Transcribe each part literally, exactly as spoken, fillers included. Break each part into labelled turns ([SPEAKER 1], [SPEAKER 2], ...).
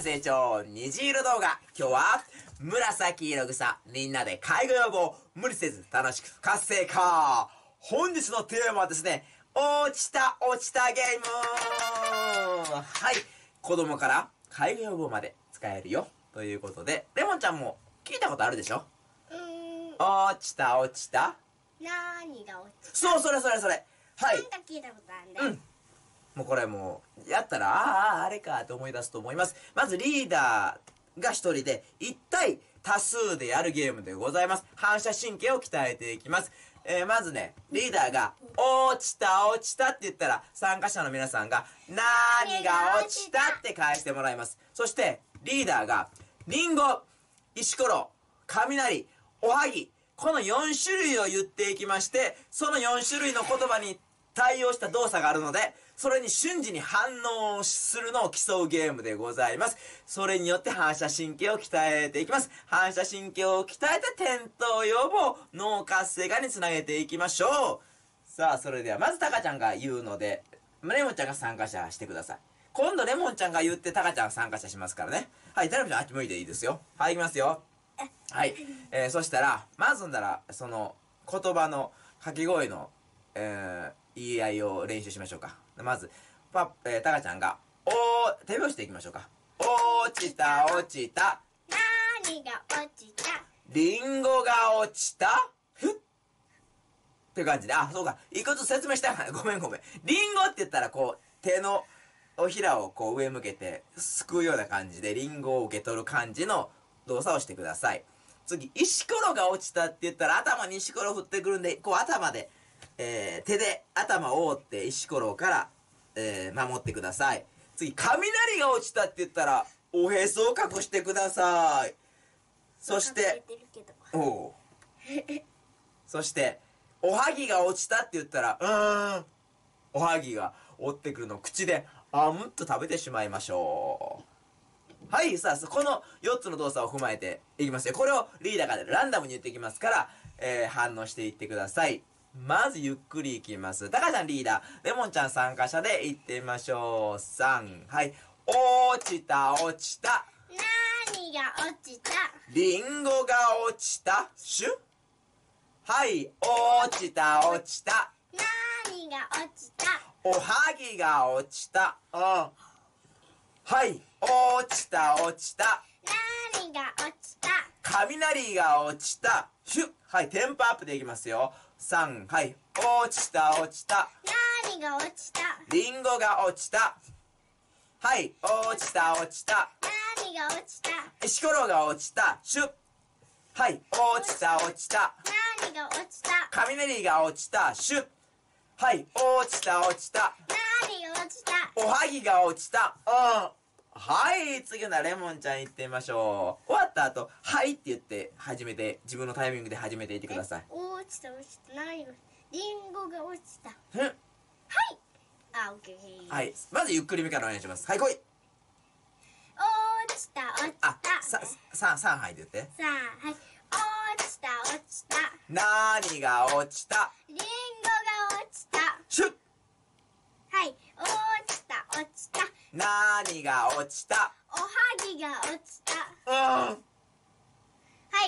[SPEAKER 1] 成長虹色動画。今日は紫色草みんなで介護予防無理せず楽しく活性化。本日のテーマはですね、落ちた落ちたゲーム。はい、子供から介護予防まで使えるよということで、レモンちゃんも聞いたことあるでしょ。
[SPEAKER 2] うーん。
[SPEAKER 1] 落ちた落ちた、
[SPEAKER 2] なーにが落ちた。
[SPEAKER 1] そう、それそれそれ。はい。
[SPEAKER 2] なんか聞いたことあるんだ。
[SPEAKER 1] うん。もうこれもう、やったら、ああ、あれかと思い出すと思います。まずリーダーが一人で、一対多数でやるゲームでございます。反射神経を鍛えていきます。えー、まずね、リーダーが、落ちた落ちたって言ったら、参加者の皆さんが、なーにが落ちたって返してもらいます。そして、リーダーが、リンゴ、石ころ、雷、おはぎ、このよん種類を言っていきまして、そのよん種類の言葉に対応した動作があるので、それに瞬時に反応するのを競うゲームでございます。それによって反射神経を鍛えていきます。反射神経を鍛えて転倒予防、脳活性化につなげていきましょう。さあ、それではまずタカちゃんが言うので、レモンちゃんが参加者してください。今度レモンちゃんが言ってタカちゃん参加者しますからね。はい、タラミちゃんあっち向いていいですよ。はい、いきますよ。はい。えー、そしたら、まずんだら、その、言葉の掛け声の、えー、言い合いを練習しましょうか。まず、パえー、タカちゃんが、おー、手拍子でいきましょうか。落ちた、落ちた。
[SPEAKER 2] なーにが落ちた。
[SPEAKER 1] リンゴが落ちた。ふっ。っていう感じで、あ、そうか。一個ずつ説明したい。ごめんごめん。リンゴって言ったら、こう、手の、おひらをこう上向けて、すくうような感じで、リンゴを受け取る感じの動作をしてください。次、石ころが落ちたって言ったら、頭に石ころ振ってくるんで、こう頭で、えー、手で頭を覆って石ころから、えー、守ってください。次、雷が落ちたって言ったら、おへそを隠してください。そして、おうそして、おはぎが落ちたって言ったら、うーん、おはぎが折ってくるのを口で、あむっと食べてしまいましょう。はい、さあ、このよっつの動作を踏まえていきますよ。これをリーダーがランダムに言っていきますから、えー、反応していってください。まずゆっくりいきます。タカちゃんリーダー、レモンちゃん参加者で行ってみましょう。さん、はい。落ちた、落ちた。
[SPEAKER 2] なーにが落ちた。
[SPEAKER 1] リンゴが落ちた。シュ。はい。落ちた、落ちた。
[SPEAKER 2] なーにが落ちた。
[SPEAKER 1] おはぎが落ちた。うん。はい。落ちた、落ちた。
[SPEAKER 2] なーにが落ちた。
[SPEAKER 1] 雷が落ちた。シュッ。はい。テンポアップでいきますよ。さん、はい。落ちた、落ちた。
[SPEAKER 2] なーにが落ちた。
[SPEAKER 1] リンゴが落ちた。はい。落ちた、落ちた。
[SPEAKER 2] なーにが落ちた。
[SPEAKER 1] 石ころが落ちた。シュッ。はい。落ちた、落ちた。
[SPEAKER 2] なーにが落ちた。
[SPEAKER 1] 雷が落ちた。シュッ。はい。落ちた、落ちた。
[SPEAKER 2] なーにが落ちた。
[SPEAKER 1] おはぎが落ちた。うん。はい。次のレモンちゃん行ってみましょう。終わった後、はいって言って始めて、自分のタイミングで始めていってください。
[SPEAKER 2] 落ちた落ちた。なーにが落ちた。リンゴが落ちた。
[SPEAKER 1] ふん。
[SPEAKER 2] はい。あ、オッケー。
[SPEAKER 1] はい。まずゆっくりめからお願いします。はい、来い。
[SPEAKER 2] 落ちた落ち
[SPEAKER 1] あ、
[SPEAKER 2] た。
[SPEAKER 1] さ、さ、さんはいで言って。
[SPEAKER 2] さあ、はい。落ちた落ちた。
[SPEAKER 1] なーにが落ちた。
[SPEAKER 2] リンゴが落ちた。
[SPEAKER 1] シュッ。
[SPEAKER 2] はい。落ちた落ちた。
[SPEAKER 1] なーにが落ちた。
[SPEAKER 2] おはぎが落ちた。
[SPEAKER 1] うん。
[SPEAKER 2] はい。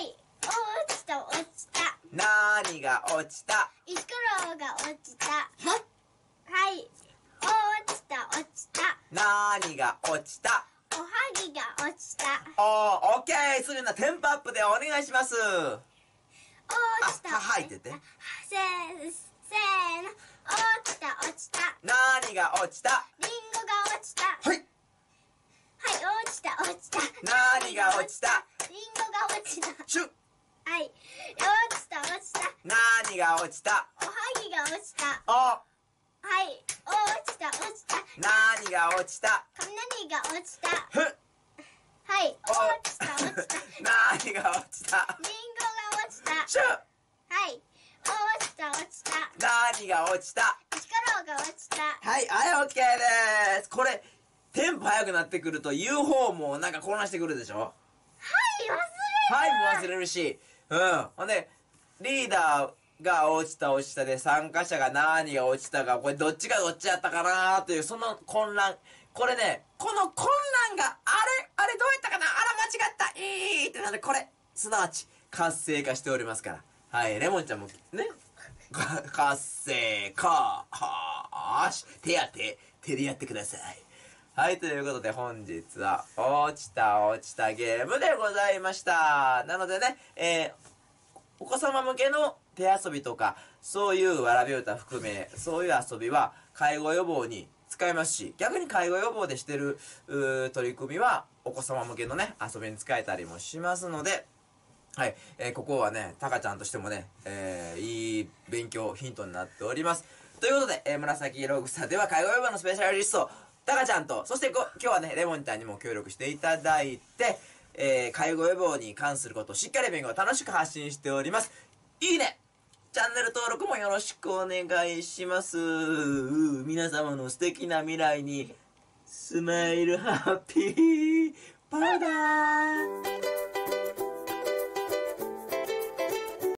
[SPEAKER 2] 落ちた落ちた。
[SPEAKER 1] なーにが落ちた。
[SPEAKER 2] 石ころが落ちた。はい。落ちた落ちた。
[SPEAKER 1] なーにが落ちた。
[SPEAKER 2] おはぎが落ちた。
[SPEAKER 1] おー、オッケー。すぐなテンポアップでお願いします。
[SPEAKER 2] 落ちた。
[SPEAKER 1] あ、はいって言って。
[SPEAKER 2] せー、せーの。落ちた落ちた。
[SPEAKER 1] なーにが落ちた。
[SPEAKER 2] リンゴが落ちた。
[SPEAKER 1] はい。
[SPEAKER 2] はい、落ちた落ちた。
[SPEAKER 1] なーにが落ちた。
[SPEAKER 2] リンゴが落ちた。
[SPEAKER 1] シュッ。
[SPEAKER 2] はい。落ちた落ちた。
[SPEAKER 1] なーにが落ちた。
[SPEAKER 2] おはぎが落ちた。
[SPEAKER 1] お。
[SPEAKER 2] はい。落ちた落ちた。
[SPEAKER 1] なーにが落ちた。
[SPEAKER 2] 雷が落ちた。
[SPEAKER 1] ふ。
[SPEAKER 2] はい。落ちた落ちた。
[SPEAKER 1] なーにが落ちた。
[SPEAKER 2] リンゴが落ちた。
[SPEAKER 1] シュッ。
[SPEAKER 2] はい。落ちた落ちた。
[SPEAKER 1] なーにが落ちた。
[SPEAKER 2] 石ころが落ちた。
[SPEAKER 1] はい、はい、オッケーでーす。これ、テンポ速くなってくると ユーフォー もなんか混乱してくるでしょ。
[SPEAKER 2] はい、忘れた。
[SPEAKER 1] はい、もう忘れるし。うん。ほんで、リーダーが落ちた落ちたで参加者が何が落ちたか、これどっちがどっちやったかなーという、その混乱。 これね、この混乱が、あれあれどうやったかな、あら間違った、いいってなる、これ、すなわち、活性化しておりますから。はい、レモンちゃんもね、活性化、はーし、手や手、手でやってください。はい、ということで本日は、落ちた落ちたゲームでございました。なのでね、えー、お子様向けの手遊びとか、そういうわらび歌含め、そういう遊びは、介護予防に使えますし、逆に介護予防でしてる取り組みはお子様向けのね遊びに使えたりもしますので、はい、えー、ここはねタカちゃんとしてもね、えー、いい勉強ヒントになっております。ということで、えー、紫色草では介護予防のスペシャリストタカちゃんと、そして今日はねレモンちゃんにも協力していただいて、えー、介護予防に関することをしっかり勉強楽しく発信しております。いいね、チャンネル登録もよろしくお願いします。皆様の素敵な未来にスマイルハッピーパウダー。